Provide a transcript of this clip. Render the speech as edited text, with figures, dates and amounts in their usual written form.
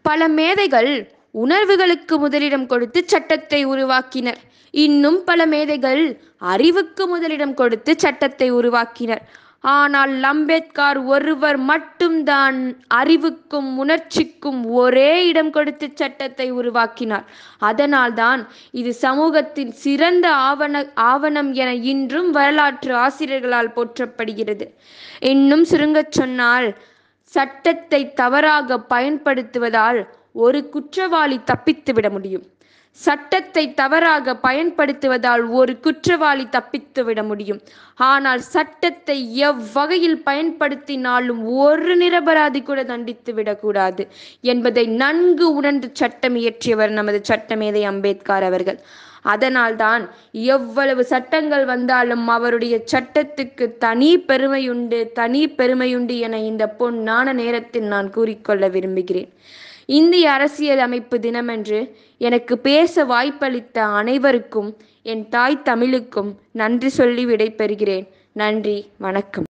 பல மேதைகள் உணர்வுகளுக்கு முதலிடம் கொடுத்து சட்டத்தை உருவாக்கினர். இன்னும் பல மேதைகள் அறிவுக்கு முதலிடம் கொடுத்து சட்டத்தை உருவாக்கினர். ஆனால் அம்பேத்கர் ஒருவர் மட்டும்தான் அறிவுக்கும் உணர்ச்சிக்கும் ஒரே இடம் கொடுத்து சட்டத்தை உருவாக்கினார். அதனால்தான் இது சமூகத்தின் சிறந்த ஆவணம் என இன்றும் வரலாற்று ஆசிரியர்களால் போற்றப்படுகிறது. இன்னும் சுருங்கச் சொன்னால், சட்டத்தை தவறாக பயன்படுத்துவதால் ஒரு குற்றவாளி தப்பித்துவிட முடியும். சட்டத்தை தவறாக பயன்படுத்துவதால் ஒரு குற்றவாளி தப்பித்துவிட முடியும். ஆனால் சட்டத்தை எவ்வகையில் பயன்படுத்தினாலும் ஒரு நிரபராதி கூட தண்டித்து விடக்கூடாது என்பதை நன்கு உணர்ந்து சட்டம் இயற்றியவர் நமது சட்டமேதை அம்பேத்கர் அவர்கள். அதனால்தான் எவ்வளவு சட்டங்கள் வந்தாலும் அவருடைய சட்டத்துக்கு தனி பெருமையுண்டு என இந்த பொன்னான நேரத்தில் நான் கூறிக்கொள்ள விரும்புகிறேன். இந்திய அரசியல் அமைப்பு தினமன்று எனக்கு பேச வாய்ப்பளித்த அனைவருக்கும், என் தாய் தமிழுக்கும் நன்றி சொல்லி விடைபெறுகிறேன். நன்றி, வணக்கம்.